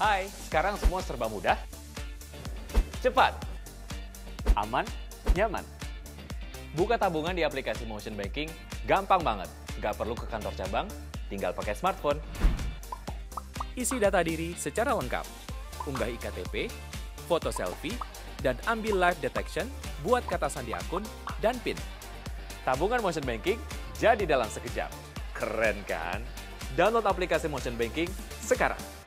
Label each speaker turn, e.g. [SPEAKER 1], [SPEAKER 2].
[SPEAKER 1] Hai, sekarang semua serba mudah, cepat, aman, nyaman. Buka tabungan di aplikasi Motion Banking, gampang banget. Nggak perlu ke kantor cabang, tinggal pakai smartphone.
[SPEAKER 2] Isi data diri secara lengkap. Unggah iktp, foto selfie, dan ambil live detection buat kata sandi akun dan PIN.
[SPEAKER 1] Tabungan Motion Banking jadi dalam sekejap. Keren kan? Download aplikasi Motion Banking sekarang.